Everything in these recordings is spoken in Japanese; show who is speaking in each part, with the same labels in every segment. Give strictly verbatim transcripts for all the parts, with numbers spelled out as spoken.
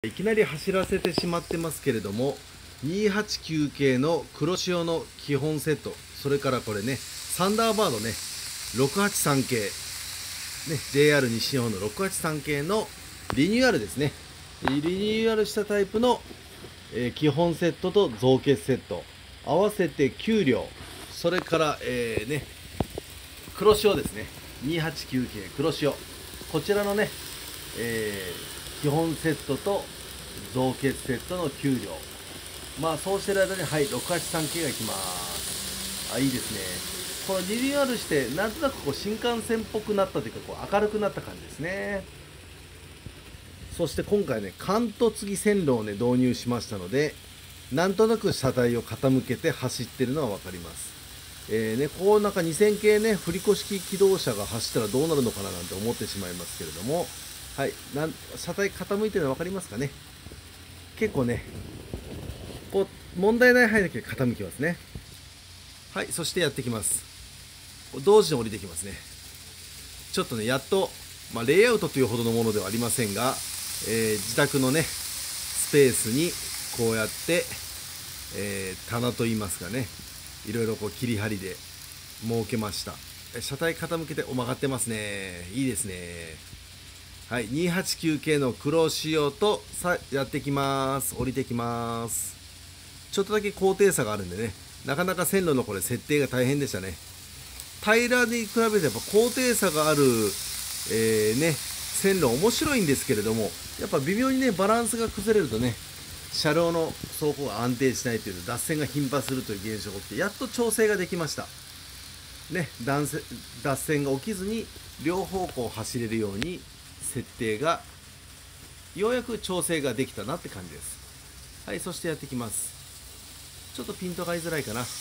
Speaker 1: いきなり走らせてしまってますけれども、にはちきゅう系の黒潮の基本セット、それからこれね、サンダーバードね、ろくはちさん系、ね、ジェイアール 西日本のろくはちさん系のリニューアルですね。リニューアルしたタイプの、えー基本セットと造血セット、合わせてきゅう両、それから、えーね、黒潮ですね、にはちきゅう系黒潮、こちらのね、えー基本セットと造血セットのきゅう両、まあそうしてる間に、はい、ろくはちさん系がいきます。あ、いいですね。このリニューアルしてなんとなくこう新幹線っぽくなったというか、こう明るくなった感じですね。そして今回ね、関東継ぎ線路をね導入しましたので、なんとなく車体を傾けて走ってるのは分かります。えーね、こうなんかにせん系ね、振り子式機動車が走ったらどうなるのかななんて思ってしまいますけれども、はい、なん車体傾いてるの分かりますかね。結構ね、こう問題ない範囲だけ傾きますね。はい、そしてやってきます。同時に降りてきますね。ちょっとね、やっと、まあ、レイアウトというほどのものではありませんが、えー自宅のねスペースにこうやって、えー棚といいますかね、いろいろこう切り張りで設けました。え車体傾けて、お曲がってますね。いいですね。はい、にはちきゅう系の黒潮とさやってきます。降りてきます。ちょっとだけ高低差があるんでね、なかなか線路のこれ設定が大変でしたね。平らに比べてやっぱ高低差がある、えーね、線路面白いんですけれども、やっぱ微妙にねバランスが崩れるとね、車両の走行が安定しないという脱線が頻発するという現象が起きて、やっと調整ができましたね。脱線脱線が起きずに両方向走れるように設定がようやく調整ができたなって感じです。はい、そしてやってきます。ちょっとピントが合いづらいかな。はい、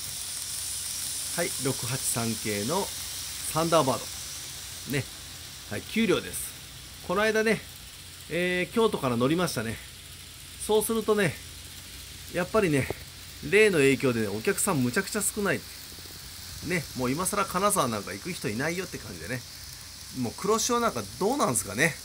Speaker 1: ろくはちさん系のサンダーバードね、はい、きゅう両です。この間ね、えー京都から乗りましたね。そうするとね、やっぱりね、例の影響でね、お客さんむちゃくちゃ少ないね。もう今更金沢なんか行く人いないよって感じでね、もう黒潮なんかどうなんですかね。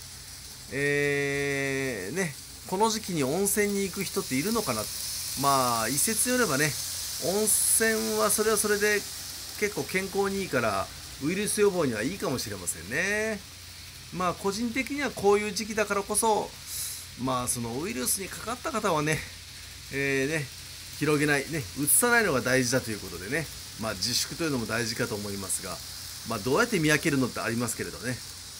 Speaker 1: えーね、この時期に温泉に行く人っているのかな。まあ一説によればね、温泉はそれはそれで結構健康にいいからウイルス予防にはいいかもしれませんね。まあ個人的にはこういう時期だからこそ、まあそのウイルスにかかった方はね、えーね、広げないね、移さないのが大事だということでね、まあ自粛というのも大事かと思いますが、まあどうやって見分けるのってありますけれどね。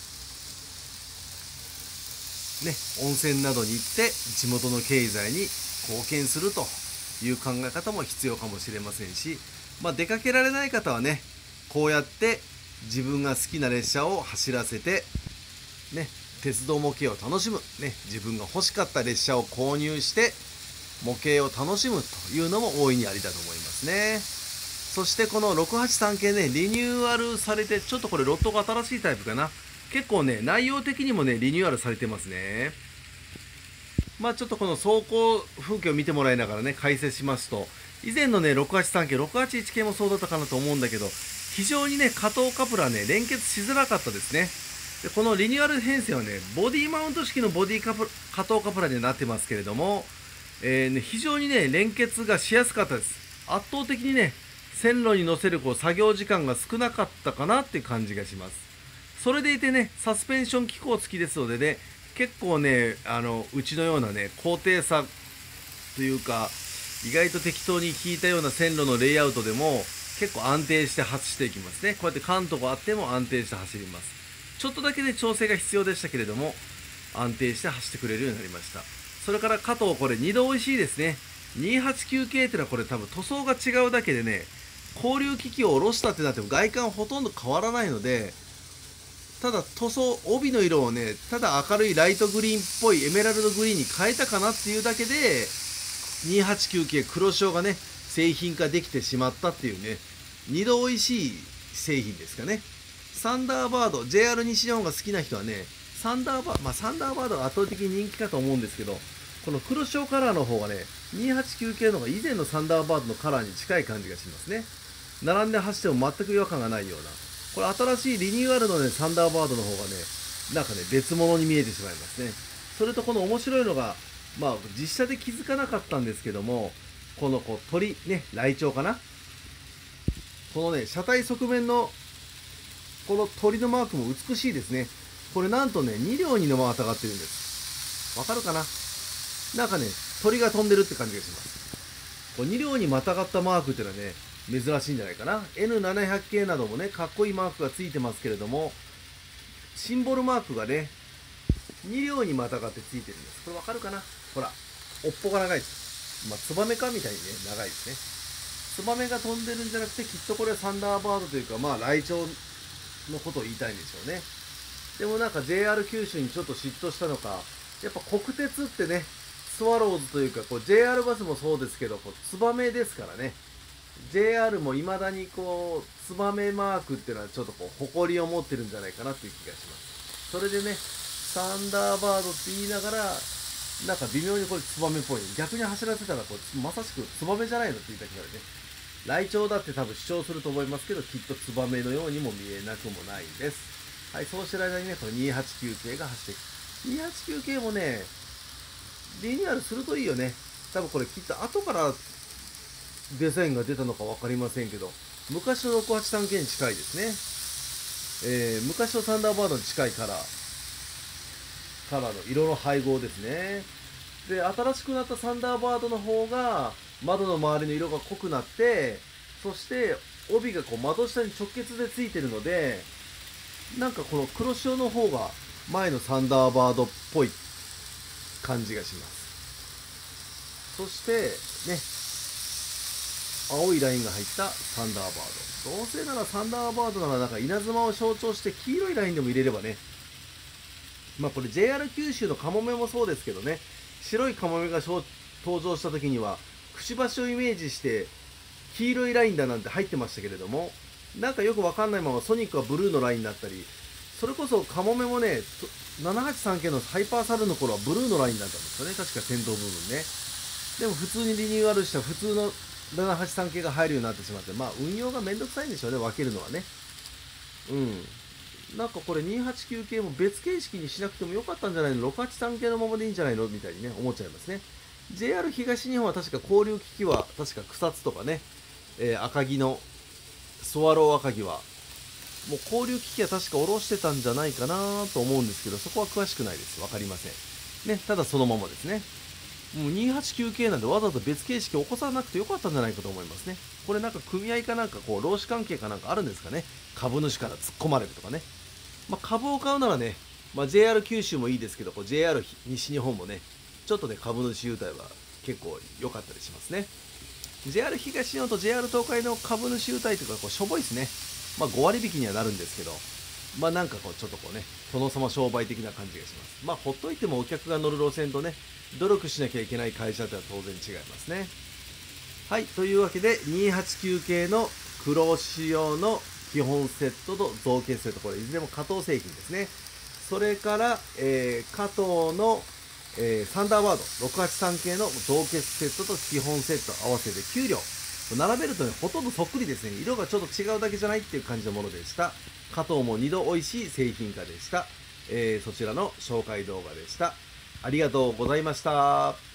Speaker 1: ね、温泉などに行って地元の経済に貢献するという考え方も必要かもしれませんし、まあ、出かけられない方はね、こうやって自分が好きな列車を走らせて、ね、鉄道模型を楽しむ、ね、自分が欲しかった列車を購入して模型を楽しむというのも大いにありだと思いますね。そしてこのろくはちさん系ね、リニューアルされて、ちょっとこれロットが新しいタイプかな。結構ね、内容的にもね、リニューアルされてますね。まあちょっとこの走行風景を見てもらいながらね、解説しますと、以前のね、ろくはちさん系、ろくはちいち系もそうだったかなと思うんだけど、非常にね、加藤カプラーね、連結しづらかったですね。で、このリニューアル編成はね、ボディマウント式のボディカプ加藤カプラーになってますけれども、えーね、非常にね、連結がしやすかったです。圧倒的にね、線路に乗せるこう作業時間が少なかったかなっていう感じがします。それでいてね、サスペンション機構付きですのでね、結構ね、あのうちのようなね、高低差というか、意外と適当に引いたような線路のレイアウトでも結構安定して走っていきますね。こうやって関東があっても安定して走ります。ちょっとだけね、調整が必要でしたけれども、安定して走ってくれるようになりました。それから加藤、これにど美味しいですね。にはちきゅう系っていうのはこれ多分塗装が違うだけでね、交流機器を下ろしたってなっても外観ほとんど変わらないので、ただ塗装、帯の色をね、ただ明るいライトグリーンっぽいエメラルドグリーンに変えたかなっていうだけで、にはちきゅう系黒潮がね、製品化できてしまったっていうね、にど美味しい製品ですかね。サンダーバード、ジェイアール 西日本が好きな人はね、サンダーバード、まあサンダーバードが圧倒的に人気かと思うんですけど、この黒潮カラーの方がね、にはちきゅう系の方が以前のサンダーバードのカラーに近い感じがしますね。並んで走っても全く違和感がないような。これ新しいリニューアルのね、サンダーバードの方がね、なんかね、別物に見えてしまいますね。それとこの面白いのが、 まあ実写で気づかなかったんですけども、このこう鳥ね、ライチョウかな、このね車体側面のこの鳥のマークも美しいですね。これなんとねに両にのまたがってるんです。わかるかな。なんかね鳥が飛んでるって感じがします。こうに両にまたがったマークっていうのはね珍しいんじゃないかな。 エヌななひゃく 系などもねかっこいいマークがついてますけれども、シンボルマークがねに両にまたがってついてるんです。これわかるかな。ほら尾っぽが長いです。まあツバメかみたいにね長いですね。ツバメが飛んでるんじゃなくて、きっとこれはサンダーバードというか、まあライチョウのことを言いたいんでしょうね。でもなんか ジェイアール 九州にちょっと嫉妬したのか、やっぱ国鉄ってねスワローズというかこう ジェイアール バスもそうですけど、こうツバメですからね。 ジェイアール もいまだにこうツバメマークっていうのはちょっとこう誇りを持ってるんじゃないかなっていう気がします。それでねサンダーバードって言いながらなんか微妙にこれツバメっぽい、逆に走らせたらこうまさしくツバメじゃないのって言いたくなるね。ライチョウだって多分主張すると思いますけど、きっとツバメのようにも見えなくもないです。はい、そうしてる間にねこのにひゃくはちじゅうきゅう系が走っていく。にひゃくはちじゅうきゅう系もねリニューアルするといいよね。多分これきっと後からデザインが出たのか分かりませんけど、昔のろくはちさん系に近いですね。えー、昔のサンダーバードに近いカラーカラーの色の配合ですね。で新しくなったサンダーバードの方が窓の周りの色が濃くなって、そして帯がこう窓下に直結でついてるので、なんかこの黒潮の方が前のサンダーバードっぽい感じがします。そしてね青いラインが入ったサンダーバード、どうせならサンダーバードならなんか稲妻を象徴して黄色いラインでも入れればね、まあこれ ジェイアール 九州のカモメもそうですけどね、白いカモメが登場した時にはくちばしをイメージして黄色いラインだなんて入ってましたけれども、なんかよくわかんないままソニックはブルーのラインになったり、それこそカモメもねななはちさん系のハイパーサルの頃はブルーのラインだったんですよね、確か先頭部分ね。でも普通にリニューアルした普通のななはちさん系が入るようになってしまって、まあ運用がめんどくさいんでしょうね、分けるのはね。うんなんかこれにひゃくはちじゅうきゅう系も別形式にしなくてもよかったんじゃないの、ろくはちさん系のままでいいんじゃないのみたいにね思っちゃいますね。 ジェイアール 東日本は確か交流機器は確か草津とかね、えー赤城のスワロー赤城はもう交流機器は確か下ろしてたんじゃないかなと思うんですけど、そこは詳しくないです、分かりませんね。ただそのままですね。もうにひゃくはちじゅうきゅう系なんでわざわざ別形式を起こさなくてよかったんじゃないかと思いますね。これなんか組合かなんかこう労使関係かなんかあるんですかね。株主から突っ込まれるとかね。まあ、株を買うならね、まあ、ジェイアール 九州もいいですけど、こう ジェイアール 西日本もね、ちょっとね、株主優待は結構良かったりしますね。ジェイアール 東日本と ジェイアール 東海の株主優待とかこうしょぼいですね。まあ、ご割引にはなるんですけど、まあなんかこうちょっとこうね、殿様商売的な感じがします。まあほっといてもお客が乗る路線とね、努力しなきゃいけない会社では当然違いますね。はい、というわけでにひゃくはちじゅうきゅう系の黒仕様の基本セットと造形セット、これいずれも加藤製品ですね。それから、えー、加藤の、えー、サンダーバードろくはちさん系の造形セットと基本セット合わせてきゅう両並べるとね、ほとんどそっくりですね。色がちょっと違うだけじゃないっていう感じのものでした。加藤もにど美味しい製品化でした。えー、そちらの紹介動画でした。ありがとうございました。